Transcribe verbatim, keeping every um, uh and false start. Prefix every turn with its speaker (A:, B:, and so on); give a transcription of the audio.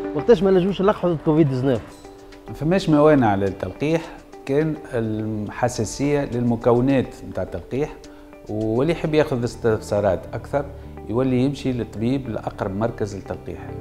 A: وقتاش ما نجموش نلقحوا كوفيد تسعة عشر؟
B: ما فماش موانع للتلقيح، كان الحساسيه للمكونات نتاع التلقيح، واللي يحب ياخذ استفسارات اكثر يولي يمشي للطبيب لاقرب مركز للتلقيح.